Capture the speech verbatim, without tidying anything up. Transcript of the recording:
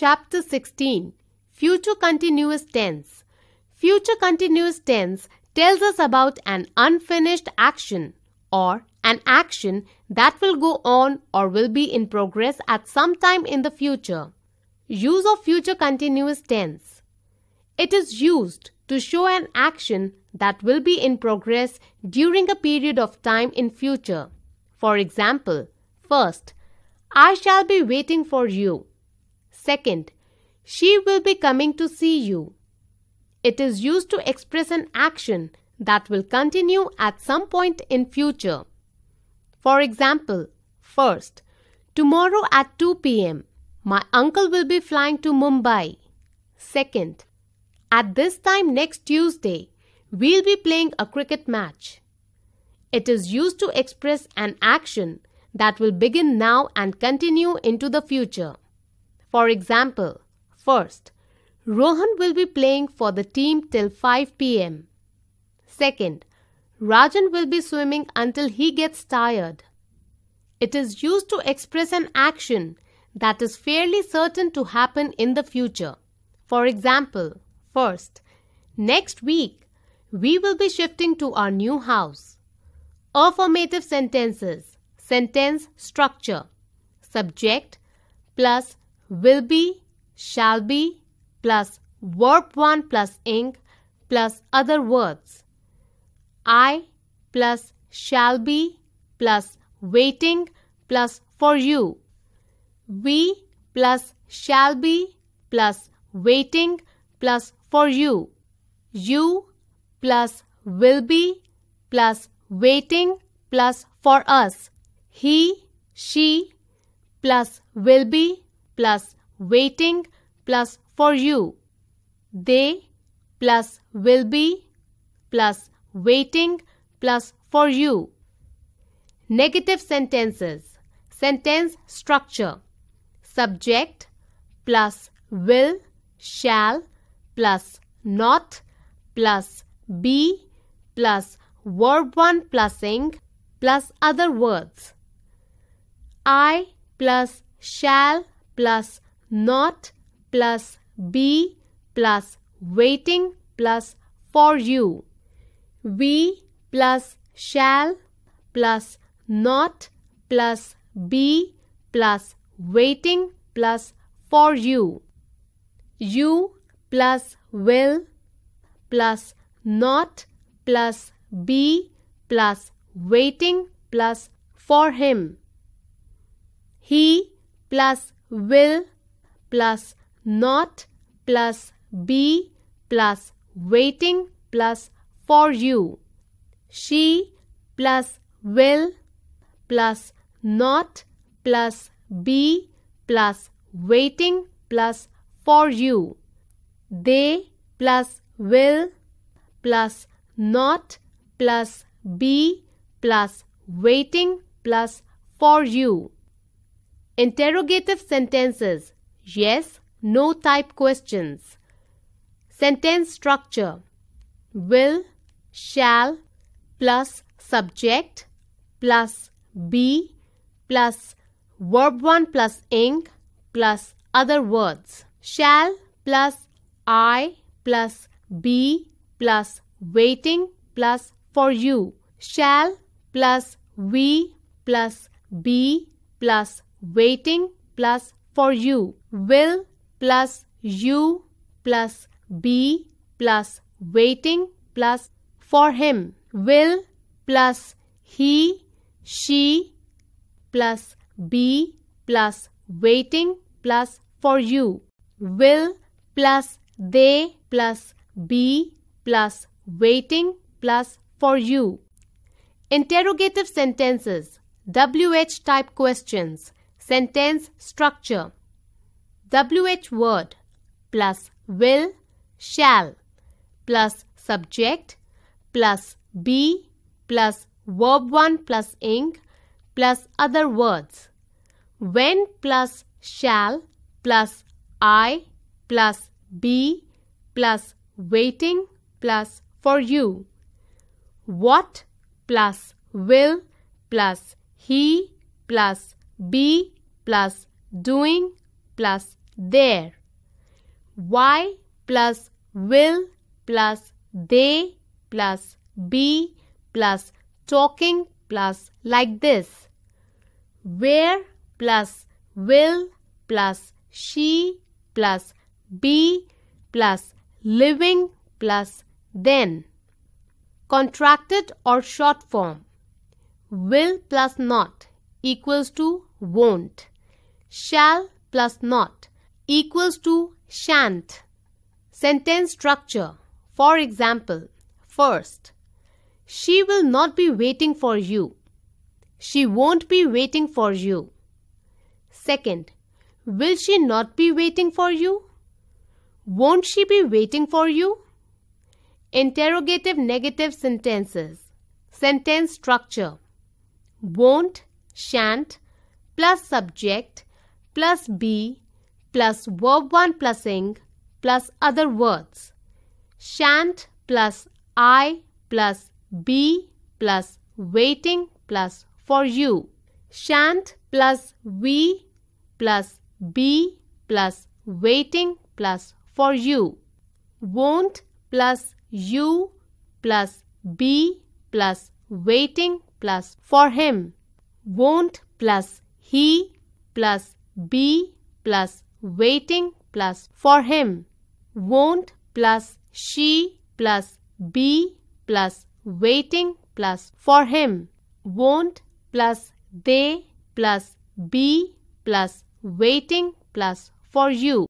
Chapter sixteen. Future Continuous Tense. Future Continuous Tense tells us about an unfinished action or an action that will go on or will be in progress at some time in the future. Use of Future Continuous Tense. It is used to show an action that will be in progress during a period of time in future. For example, first, I shall be waiting for you. Second, she will be coming to see you. It is used to express an action that will continue at some point in future. For example, first, tomorrow at two p m, my uncle will be flying to Mumbai. Second, at this time next Tuesday, we'll be playing a cricket match. It is used to express an action that will begin now and continue into the future. For example, first, Rohan will be playing for the team till five p m. Second, Rajan will be swimming until he gets tired. It is used to express an action that is fairly certain to happen in the future. For example, first, next week, we will be shifting to our new house. Affirmative sentences. Sentence structure. Subject plus will be, shall be, plus verb one plus ing plus other words. I plus shall be plus waiting plus for you. We plus shall be plus waiting plus for you. You plus will be plus waiting plus for us. He, she plus will be plus waiting plus for you. They plus will be plus waiting plus for you. Negative sentences. Sentence structure. Subject plus will, shall plus not plus be plus verb one plus ing plus other words. I plus shall plus not plus be plus waiting plus for you. We plus shall plus not plus be plus waiting plus for you. You plus will plus not plus be plus waiting plus for him. He plus will plus not plus be plus waiting plus for you. She plus will plus not plus be plus waiting plus for you. They plus will plus not plus be plus waiting plus for you. Interrogative sentences. Yes, no type questions. Sentence structure. Will, shall plus subject plus be plus verb one plus ing plus other words. Shall plus I plus be plus waiting plus for you. Shall plus we plus be plus waiting plus for you. Will plus you plus be plus waiting plus for him. Will plus he, she plus be plus waiting plus for you. Will plus they plus be plus waiting plus for you. Interrogative sentences. W H type questions. Sentence structure. W H word plus will, shall plus subject plus be plus verb one plus ing plus other words. When plus shall plus I plus be plus waiting plus for you. What plus will plus he plus be plus doing plus there. Y plus will plus they plus be plus talking plus like this. Where plus will plus she plus be plus living plus then. Contracted or short form. Will plus not equals to won't. Shall plus not equals to shan't. Sentence structure. For example, first, she will not be waiting for you. She won't be waiting for you. Second, will she not be waiting for you? Won't she be waiting for you? Interrogative negative sentences. Sentence structure. Won't, shan't, plus subject, plus be, plus verb one plus ing, plus other words. Shan't plus I plus be plus waiting plus for you. Shan't plus we plus be plus waiting plus for you. Won't plus you plus be plus waiting plus for him. Won't plus he plus be plus waiting plus for him. Won't plus she plus be plus waiting plus for him. Won't plus they plus be plus waiting plus for you.